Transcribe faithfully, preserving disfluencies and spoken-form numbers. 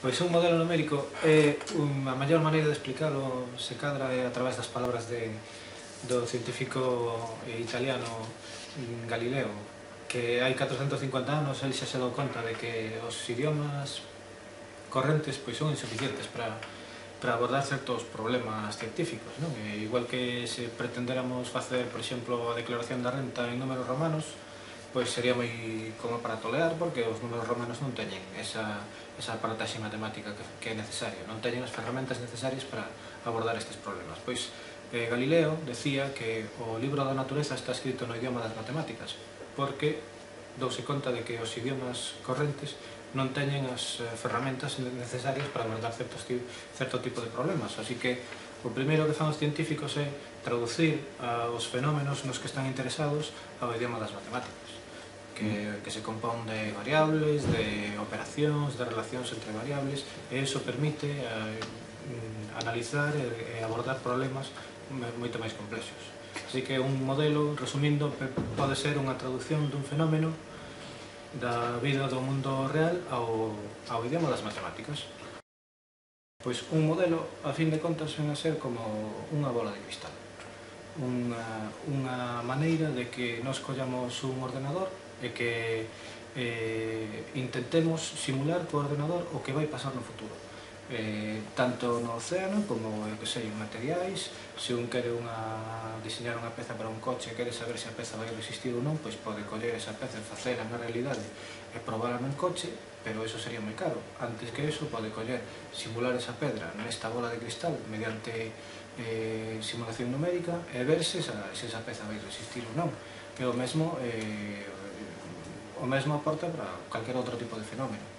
Pois un modelo numérico é unha maior maneira de explicalo se cadra é a través das palabras de, do científico italiano Galileo, que hai catrocentos e cincuenta anos el xa se dou conta de que os idiomas correntes pois son insuficientes para, para abordar certos problemas científicos, non? E igual que se pretendéramos facer, por exemplo, a declaración da renta en números romanos, pois sería moi como para tolear, porque os números romanos non teñen esa, esa aparataxe matemática que, que é necesaria, non teñen as ferramentas necesarias para abordar estes problemas. Pois eh, Galileo decía que o libro da natureza está escrito no idioma das matemáticas, porque douse conta de que os idiomas correntes non teñen as eh, ferramentas necesarias para abordar certos, certo tipo de problemas. Así que o primeiro que fan os científicos é traducir aos fenómenos nos que están interesados ao idioma das matemáticas, que, que se compón de variables, de operacións, de relacións entre variables, e iso permite eh, analizar e abordar problemas moito máis complexos. Así que un modelo, resumindo, pode ser unha traducción dun fenómeno da vida do mundo real ao, ao idioma das matemáticas. Pois un modelo, a fin de contas, ven a ser como unha bola de cristal. Unha, unha maneira de que nos collamos un ordenador e que eh, intentemos simular co ordenador o que vai pasar no futuro. Eh, tanto no océano como, eu que sei, en materiais. Se un quere unha, diseñar unha peza para un coche e quere saber se a peza vai resistir ou non, pois pode coller esa peza e facela na realidade e probarla no coche, pero eso sería moi caro. Antes que eso, pode coller, simular esa pedra nesta bola de cristal mediante eh, simulación numérica e ver se esa, se esa peza vai resistir ou non. E o mesmo, eh, o mesmo aporta para calquer outro tipo de fenómeno.